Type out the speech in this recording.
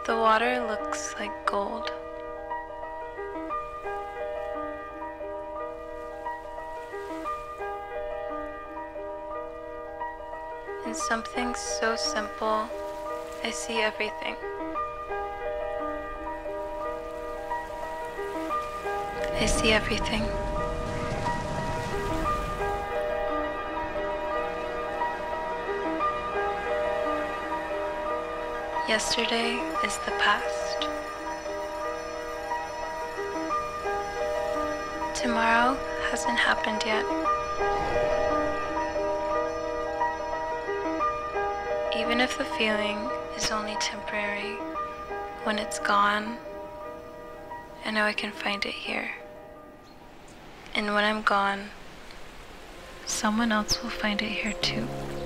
The water looks like gold. In something so simple, I see everything. I see everything. Yesterday is the past. Tomorrow hasn't happened yet. Even if the feeling is only temporary, when it's gone, I know I can find it here. And when I'm gone, someone else will find it here too.